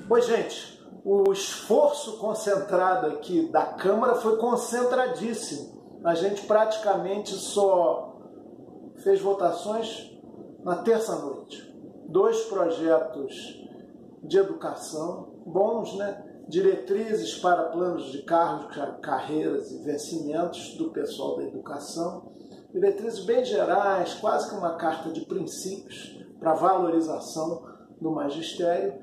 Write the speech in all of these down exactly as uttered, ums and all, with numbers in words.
Oi, gente, o esforço concentrado aqui da Câmara foi concentradíssimo. A gente praticamente só fez votações na terça-noite. Dois projetos de educação bons, né? Diretrizes para planos de cargos, carreiras e vencimentos do pessoal da educação. Diretrizes bem gerais, quase que uma carta de princípios para valorização do magistério.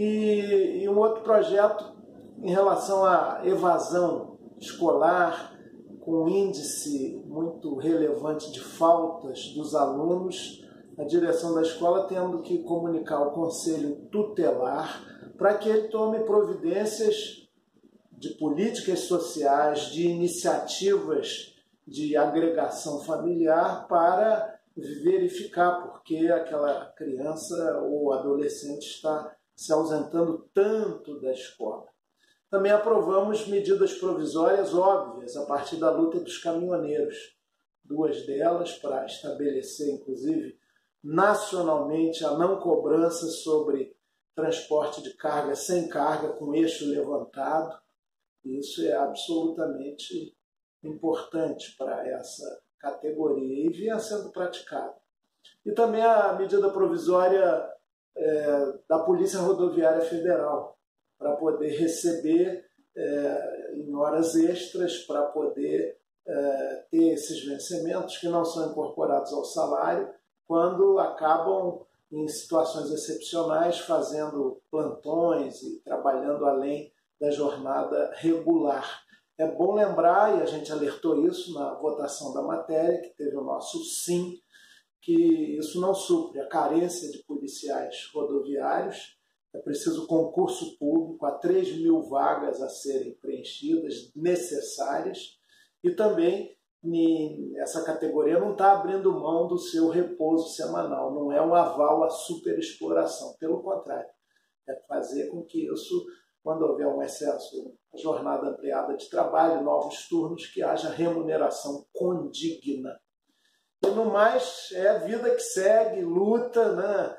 E, e um outro projeto em relação à evasão escolar, com um índice muito relevante de faltas dos alunos, a direção da escola tendo que comunicar ao conselho tutelar para que ele tome providências de políticas sociais, de iniciativas de agregação familiar para verificar por que aquela criança ou adolescente está se ausentando tanto da escola. Também aprovamos medidas provisórias óbvias a partir da luta dos caminhoneiros. Duas delas para estabelecer, inclusive, nacionalmente a não cobrança sobre transporte de carga sem carga com eixo levantado. Isso é absolutamente importante para essa categoria e vinha sendo praticado. E também a medida provisória é, da Polícia Rodoviária Federal para poder receber é, em horas extras, para poder é, ter esses vencimentos que não são incorporados ao salário quando acabam em situações excepcionais fazendo plantões e trabalhando além da jornada regular. É bom lembrar, e a gente alertou isso na votação da matéria, que teve o nosso sim, que isso não supre a carência de policiais rodoviários. É preciso concurso público, há três mil vagas a serem preenchidas, necessárias, e também essa categoria não está abrindo mão do seu repouso semanal, não é um aval à superexploração, pelo contrário, é fazer com que isso, quando houver um excesso, jornada ampliada de trabalho, novos turnos, que haja remuneração condigna. E no mais, é a vida que segue, luta, né?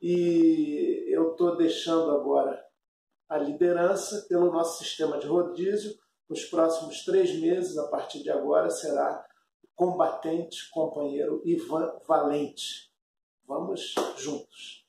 E eu estou deixando agora a liderança pelo nosso sistema de rodízio. Nos próximos três meses, a partir de agora, será o combatente, companheiro Ivan Valente. Vamos juntos.